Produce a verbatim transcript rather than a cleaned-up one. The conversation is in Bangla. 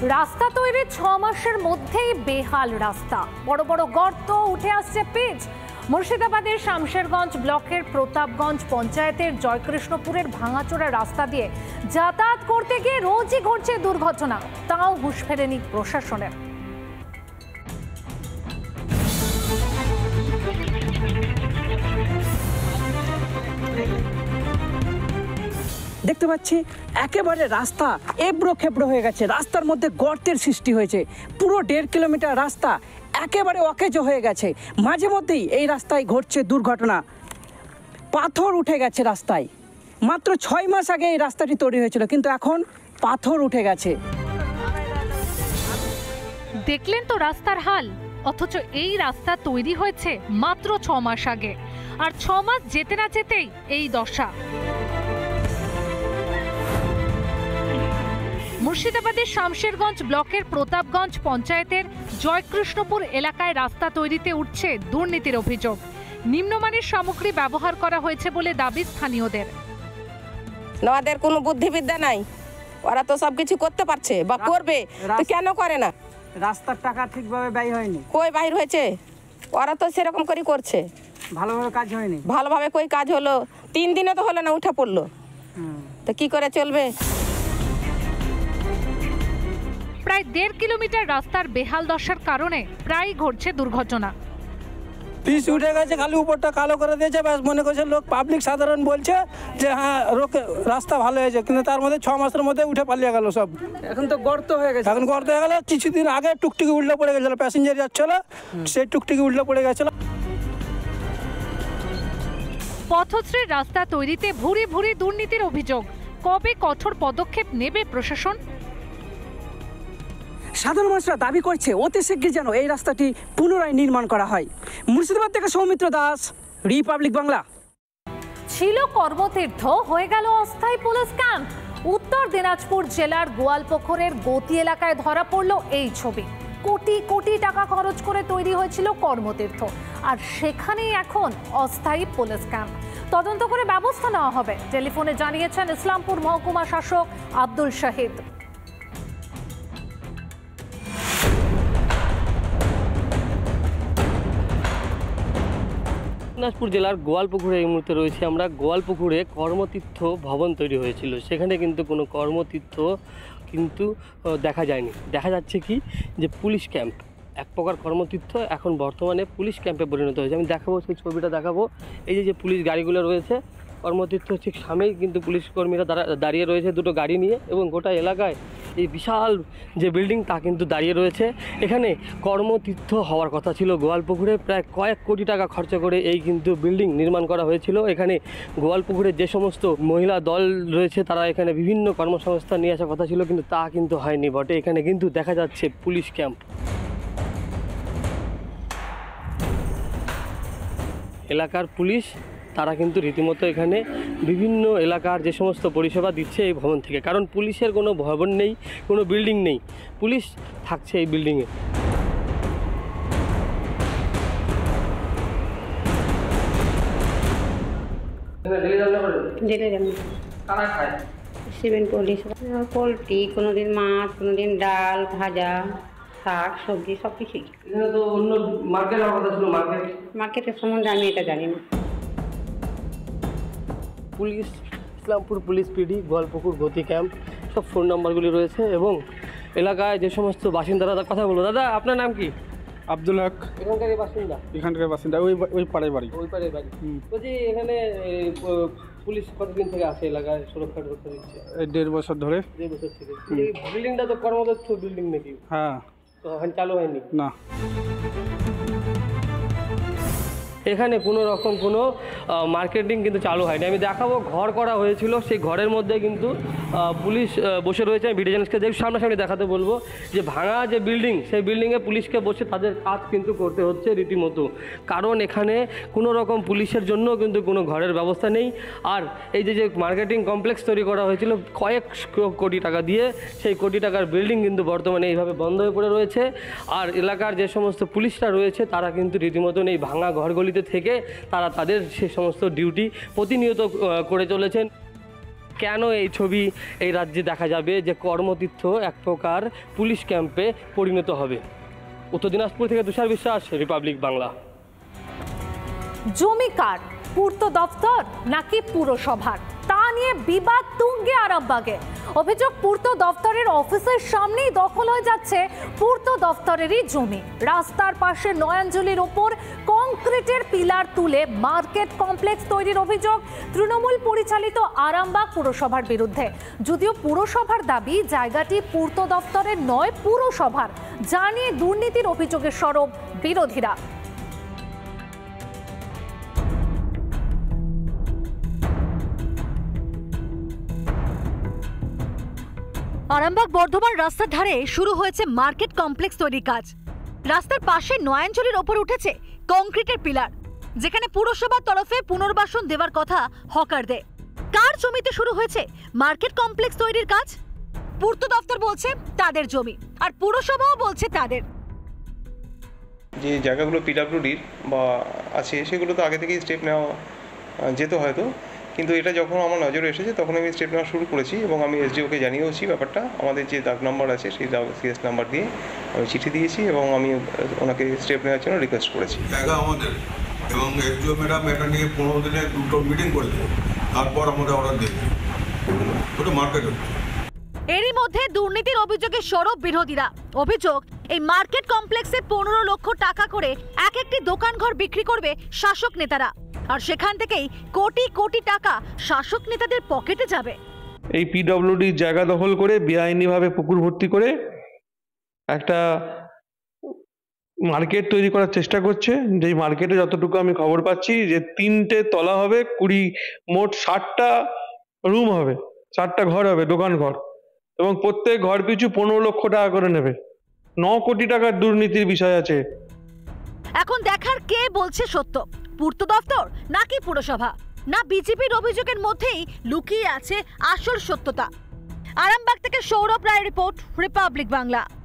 রাস্তা তৈরির ছ মাসের মধ্যেই বেহাল রাস্তা, বড় বড় গর্ত, উঠে আসছে পিচ। মুর্শিদাবাদের শামশেরগঞ্জ ব্লকের প্রতাপগঞ্জ পঞ্চায়েতের জয়কৃষ্ণপুরের ভাঙাচোরা রাস্তা দিয়ে যাতায়াত করতে গিয়ে রোজই ঘটছে দুর্ঘটনা, তাও হুঁশ ফেরেনি প্রশাসনের। দেখতে পাচ্ছি একেবারে রাস্তা এবড়ো খেবড়ো হয়ে গেছে, রাস্তার মধ্যে গর্তের সৃষ্টি হয়েছে। পুরো দেড় কিলোমিটার রাস্তা একেবারে অকেজো হয়ে গেছে। মাঝে মধ্যেই এই রাস্তায় ঘটছে দুর্ঘটনা, পাথর উঠে গেছে রাস্তায়। মাত্র ছয় মাস আগে এই রাস্তাটি তৈরি হয়েছিল, কিন্তু এখন পাথর উঠে গেছে। দেখলেন তো রাস্তার হাল, অথচ এই রাস্তা তৈরি হয়েছে মাত্র ছ মাস আগে, আর ছ মাস যেতে না যেতেই এই দশা। মুর্শিদাবাদের শামশেরগঞ্জ ব্লকের প্রতাপগঞ্জ পঞ্চায়েতের জয়কৃষ্ণপুর এলাকায় রাস্তা তৈরিতে উঠছে দুর্নীতির অভিযোগ। নিম্নমানের সামগ্রী ব্যবহার করা হয়েছে বলে দাবি স্থানীয়দের। ওদের কোনো বুদ্ধিবিদ্যা নাই, ওরা তো সবকিছু করতে পারছে বা করবে, তো কেন করে না? রাস্তার টাকা ঠিকভাবে ব্যয় হয়নি, কই বাইর হয়েছে? ওরা তো সেরকম করে করছে, ভালোভাবে কাজ হয়নি। ভালোভাবে কই কাজ হলো? তিন দিনে তো হলো না, উঠে পড়লো, তো কি করে চলবে? প্রায় দেড় কিলোমিটার রাস্তার বেহাল দশার কারণে প্রায় ঘটছে দুর্ঘটনা। পিচ উঠে গেছে, খালি উপরটা কালো করে দিয়েছে, ব্যাস মনে করছে লোক, পাবলিক সাধারণ বলছে যে হ্যাঁ রাস্তা ভালো হয়েছে, কিন্তু তার মধ্যে ছ মাসের মধ্যে উঠে পালিয়ে গেল সব। এখন তো গর্ত হয়ে গেছে। এখন গর্ত হয়ে গেল। কিছুদিন আগে টুকটুকি উল্টে পড়ে গেছিল, প্যাসেঞ্জার যাচ্ছিল, সেই টুকটুকি উল্টে পড়ে গেছিল। পথশ্রীর রাস্তা তৈরিতে ভুরি ভুরি দুর্নীতির অভিযোগ। কবে কঠোর পদক্ষেপ নেবে প্রশাসন? সাধারণ মানুষরা দাবি করছে অতি শীঘ্র যেন এই রাস্তাটি পুনরায় নির্মাণ করা হয়। মুর্শিদাবাদ থেকে সৌমিত্র দাস, রিপাবলিক বাংলা। ছিল কর্মতীর্থ, হয়ে গেল অস্থায়ী পুলিশ ক্যাম্প। উত্তর দিনাজপুর জেলার গোয়ালপুকুরের গতি এলাকায় ধরা পড়ল এই ছবি। কোটি কোটি টাকা খরচ করে তৈরি হয়েছিল কর্মতীর্থ, আর সেখানেই এখন অস্থায়ী পুলিশ ক্যাম্প। তদন্ত করে ব্যবস্থা নেওয়া হবে, টেলিফোনে জানিয়েছেন ইসলামপুর মহকুমা শাসক আব্দুল শাহিদ। দিনাজপুর জেলার গোয়ালপুকুরে এই মুহূর্তে রয়েছে আমরা। গোয়ালপুকুরে কর্মতীর্থ ভবন তৈরি হয়েছিল, সেখানে কিন্তু কোনো কর্মতীর্থ কিন্তু দেখা যায়নি। দেখা যাচ্ছে কি যে পুলিশ ক্যাম্প, এক প্রকার কর্মতীর্থ এখন বর্তমানে পুলিশ ক্যাম্পে পরিণত হয়েছে। আমি দেখাবো, সেই ছবিটা দেখাবো। এই যে যে পুলিশ গাড়িগুলো রয়েছে, কর্মতীর্থ ঠিক সামনেই কিন্তু পুলিশ কর্মীরা দাঁড়িয়ে রয়েছে দুটো গাড়ি নিয়ে, এবং গোটা এলাকায় এই বিশাল যে বিল্ডিং তা কিন্তু দাঁড়িয়ে রয়েছে। এখানে কর্মতীর্থ হওয়ার কথা ছিল গোয়ালপুকুরে, প্রায় কয়েক কোটি টাকা খরচ করে এই কিন্তু বিল্ডিং নির্মাণ করা হয়েছিল। এখানে গোয়ালপুকুরের যে সমস্ত মহিলা দল রয়েছে তারা এখানে বিভিন্ন কর্মসংস্থান নিয়ে আসার কথা ছিল, কিন্তু তা কিন্তু হয়নি বটে। এখানে কিন্তু দেখা যাচ্ছে পুলিশ ক্যাম্প। এলাকার পুলিশ তারা কিন্তু রীতিমতো এখানে বিভিন্ন এলাকার যে সমস্ত পরিষেবা দিচ্ছে এই ভবন থেকে, কারণ পুলিশের কোনো ভবন নেই, কোনো বিল্ডিং নেই, পুলিশ থাকছে এই বিল্ডিংয়ে। পোলট্রি, কোনোদিন মাছ, কোনোদিন ডাল, ভাজা, শাক, সবজি, সব কিছুই। তো অন্য মার্কেট হওয়ার কথা ছিল, মার্কেট মার্কেটের সম্বন্ধে আমি এটা জানি না। Police, Islampur police PD, Goalpukur গতি ক্যাম্প, সব ফোন নাম্বারগুলি রয়েছে, এবং এলাকায় যে সমস্ত বাসিন্দারা তার কথা বলবো। দাদা, আপনার নাম কি? আব্দুল হক। এখানকার বাসিন্দা? এখানকার বাসিন্দা, ওই ওই পাড়ায় বাড়ি। ওই পাড়ায় বাড়ি। বলছি এখানে পুলিশ কতদিন থেকে আসে এলাকায় সুরক্ষা রক্ষা দিচ্ছে? দেড় বছর ধরে। দেড় বছর থেকে। এই বিল্ডিংটা তো কর্মদক্ষ বিল্ডিং নাকি? হ্যাঁ। তো এখন চালু হয়নি? না। এখানে কোনো রকম কোনো মার্কেটিং কিন্তু চালু হয়নি। আমি দেখাবো, ঘর করা হয়েছিল, সেই ঘরের মধ্যে কিন্তু পুলিশ বসে রয়েছে। আমি ভিডিও জার্নালিস্টকে দেখি সামনাসামনি দেখাতে বলবো যে ভাঙা যে বিল্ডিং, সেই বিল্ডিংয়ে পুলিশকে বসে তাদের কাজ কিন্তু করতে হচ্ছে রীতিমতো, কারণ এখানে কোনো রকম পুলিশের জন্য কিন্তু কোনো ঘরের ব্যবস্থা নেই। আর এই যে যে মার্কেটিং কমপ্লেক্স তৈরি করা হয়েছিল কয়েক কোটি টাকা দিয়ে, সেই কোটি টাকার বিল্ডিং কিন্তু বর্তমানে এইভাবে বন্ধ হয়ে পড়ে রয়েছে। আর এলাকার যে সমস্ত পুলিশরা রয়েছে তারা কিন্তু রীতিমতন এই ভাঙা ঘরগুলি থেকে তারা তাদের সে সমস্ত ডিউটি প্রতিনিয়ত করে চলেছেন। কেন এই ছবি এই রাজ্যে দেখা যাবে যে কর্মতীর্থ এক প্রকার পুলিশ ক্যাম্পে পরিণত হবে? উত্তর দিনাজপুর থেকে তুষার বিশ্বাস, রিপাবলিক বাংলা। জমি কার, পূর্ত দপ্তর নাকি পুরসভার, তা নিয়ে বিবাদ তুঙ্গে আরামবাগে। অভিযোগ, পূর্ত দপ্তরের অফিসের সামনেই দখল হয়ে যাচ্ছে পূর্ত দপ্তরেরই জমি। রাস্তার পাশে নয়াঞ্জলির ওপর কংক্রিটের পিলার তুলে মার্কেট কমপ্লেক্স তৈরির অভিযোগ তৃণমূল পরিচালিত আরামবাগ পুরসভার বিরুদ্ধে। যদিও পুরসভার দাবি জায়গাটি পূর্ত দপ্তরের নয়, পুরসভার, যা নিয়ে দুর্নীতির অভিযোগের সরব বিরোধীরা। আরামবাগ বর্ধমান রাস্তার ধারে শুরু হয়েছে মার্কেট কমপ্লেক্স তৈরির কাজ। রাস্তার পাশে নয়াঞ্জলির ওপর উঠেছে কংক্রিটের পিলার, যেখানে পুরসভার তরফে পুনর্বাসন দেওয়ার কথা হকারদের। কার জমিতে শুরু হয়েছে মার্কেট কমপ্লেক্স তৈরির কাজ? পূর্ত দপ্তর বলছে তাদের জমি, আর পুরসভাও বলছে তাদের। যে জায়গাগুলো পিডাব্লিউডির বা আছে সেগুলো তো আগে থেকেই স্টেপ নেওয়া যেত হয়তো, কিন্তু এটা যখন আমার নজরে এসেছে তখন আমি স্টেপ নেওয়া শুরু করেছি এবং আমি এসডিওকে জানিয়েওছি ব্যাপারটা। আমাদের যে দাগ নাম্বার আছে সেই দাগ সিএস নাম্বার দিয়ে আমি চিঠি দিয়েছি এবং আমি ওনাকে স্টেপ নেওয়ার জন্য রিকোয়েস্ট করেছি। জায়গা আমাদের এবং এসডিও ম্যাডাম এটা নিয়ে পনেরো দিনে দুটো মিটিং করেছে, তারপর আমাদের অর্ডার দিয়েছে ওটা মার্কেট হচ্ছে। এরই মধ্যে দুর্নীতির অভিযোগে সরব বিরোধীরা। অভিযোগ, এই মার্কেট কমপ্লেক্সে পনেরো লক্ষ টাকা করে এক একটি দোকান ঘর বিক্রি করবে শাসক নেতারা, আর সেখান থেকেই কোটি কোটি টাকা শাসক নেতাদের পকেটে যাবে। এই পিডব্লিউডি জায়গা দখল করে বেআইনিভাবে পুকুর ভর্তি করে একটা মার্কেট তৈরি করার চেষ্টা করছে। যেই মার্কেটে যতটুকু আমি খবর পাচ্ছি যে তিনটে তলা হবে, কুড়ি মোট ষাটটা রুম হবে, ষাটটা ঘর হবে, দোকান ঘর, এবং প্রত্যেক ঘর পিছু পনেরো লক্ষ টাকা করে নেবে। ন কোটি টাকার দুর্নীতির বিষয় আছে। এখন দেখার কে বলছে সত্য, পূর্ত দপ্তর নাকি পুরসভা, না বিজেপির অভিযোগের মধ্যেই লুকিয়ে আছে আসল সত্যতা। আরামবাগ থেকে সৌরভ রায়ের রিপোর্ট, রিপাবলিক বাংলা।